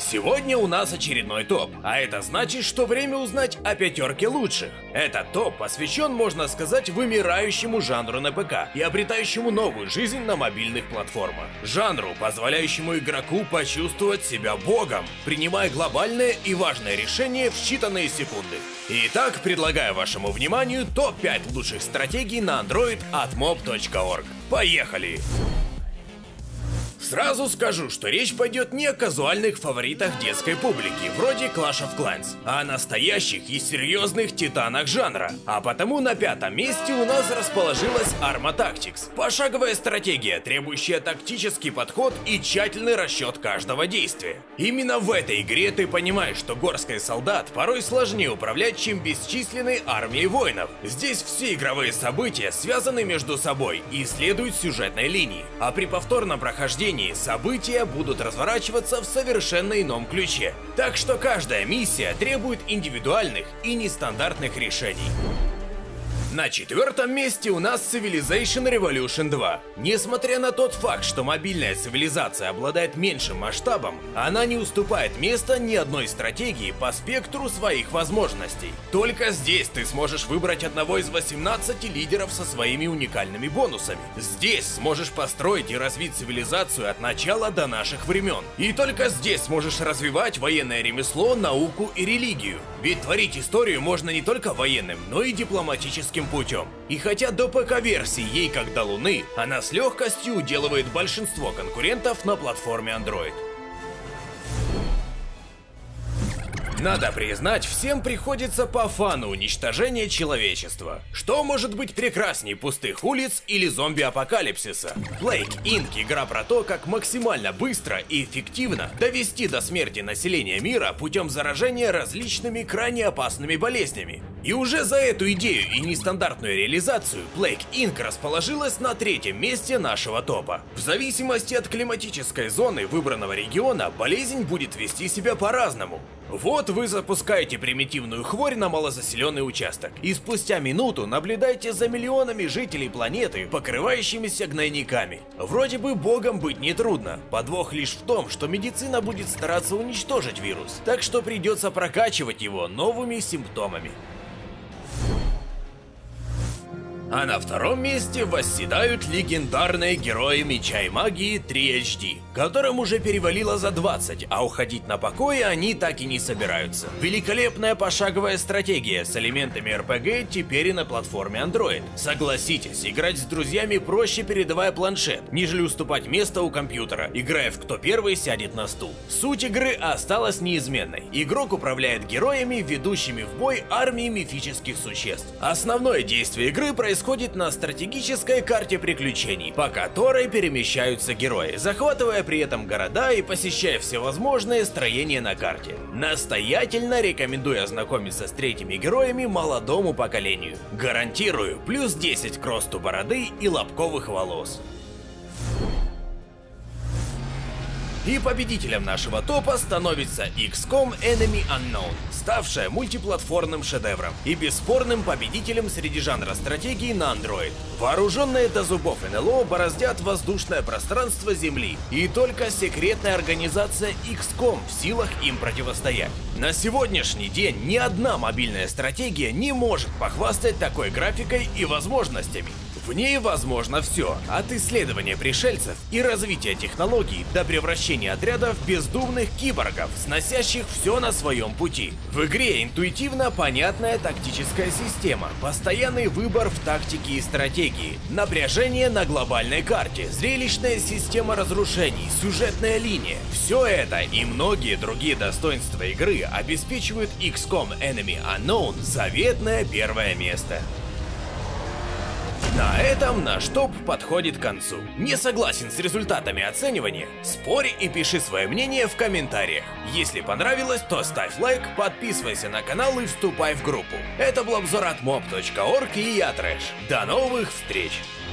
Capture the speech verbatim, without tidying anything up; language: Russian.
Сегодня у нас очередной топ, а это значит, что время узнать о пятерке лучших. Этот топ посвящен, можно сказать, вымирающему жанру на ПК и обретающему новую жизнь на мобильных платформах. Жанру, позволяющему игроку почувствовать себя богом, принимая глобальное и важное решение в считанные секунды. Итак, предлагаю вашему вниманию топ пять лучших стратегий на Android от mob точка org. Поехали! Сразу скажу, что речь пойдет не о казуальных фаворитах детской публики, вроде Clash of Clans, а о настоящих и серьезных титанах жанра. А потому на пятом месте у нас расположилась Arma Tactics. Пошаговая стратегия, требующая тактический подход и тщательный расчет каждого действия. Именно в этой игре ты понимаешь, что горсткой солдат порой сложнее управлять, чем бесчисленной армией воинов. Здесь все игровые события связаны между собой и следуют сюжетной линии, а при повторном прохождении события будут разворачиваться в совершенно ином ключе. Так что каждая миссия требует индивидуальных и нестандартных решений. На четвертом месте у нас Civilization Revolution два. Несмотря на тот факт, что мобильная цивилизация обладает меньшим масштабом, она не уступает места ни одной стратегии по спектру своих возможностей. Только здесь ты сможешь выбрать одного из восемнадцати лидеров со своими уникальными бонусами. Здесь сможешь построить и развить цивилизацию от начала до наших времен. И только здесь сможешь развивать военное ремесло, науку и религию. Ведь творить историю можно не только военным, но и дипломатическим путем. И хотя до ПК-версии ей как до Луны, она с легкостью уделывает большинство конкурентов на платформе Android. Надо признать, всем приходится по фану уничтожения человечества. Что может быть прекрасней пустых улиц или зомби-апокалипсиса? Plague Inc. игра про то, как максимально быстро и эффективно довести до смерти населения мира путем заражения различными крайне опасными болезнями. И уже за эту идею и нестандартную реализацию Plague Inc. расположилась на третьем месте нашего топа. В зависимости от климатической зоны выбранного региона, болезнь будет вести себя по-разному. Вот вы запускаете примитивную хворь на малозаселенный участок, и спустя минуту наблюдаете за миллионами жителей планеты, покрывающимися гнойниками. Вроде бы богом быть нетрудно, подвох лишь в том, что медицина будет стараться уничтожить вирус, так что придется прокачивать его новыми симптомами. А на втором месте восседают легендарные герои Меча и Магии три эйч ди, которым уже перевалило за двадцать, а уходить на покой они так и не собираются. Великолепная пошаговая стратегия с элементами эр пи джи теперь и на платформе Android. Согласитесь, играть с друзьями проще, передавая планшет, нежели уступать место у компьютера, играя в кто первый сядет на стул. Суть игры осталась неизменной. Игрок управляет героями, ведущими в бой армии мифических существ. Основное действие игры происходит происходит на стратегической карте приключений, по которой перемещаются герои, захватывая при этом города и посещая всевозможные строения на карте. Настоятельно рекомендую ознакомиться с третьими героями молодому поколению. Гарантирую плюс десять к росту бороды и лобковых волос. И победителем нашего топа становится икс ком Enemy Unknown, ставшая мультиплатформным шедевром и бесспорным победителем среди жанра стратегии на Android. Вооруженные до зубов эн эл о бороздят воздушное пространство Земли, и только секретная организация икс ком в силах им противостоять. На сегодняшний день ни одна мобильная стратегия не может похвастать такой графикой и возможностями. В ней возможно все, от исследования пришельцев и развития технологий до превращения отрядов в бездумных киборгов, сносящих все на своем пути. В игре интуитивно понятная тактическая система, постоянный выбор в тактике и стратегии, напряжение на глобальной карте, зрелищная система разрушений, сюжетная линия. Все это и многие другие достоинства игры обеспечивают икс ком Enemy Unknown заветное первое место. На этом наш топ подходит к концу. Не согласен с результатами оценивания? Спорь и пиши свое мнение в комментариях. Если понравилось, то ставь лайк, подписывайся на канал и вступай в группу. Это был обзор от mob точка org и я Трэш. До новых встреч!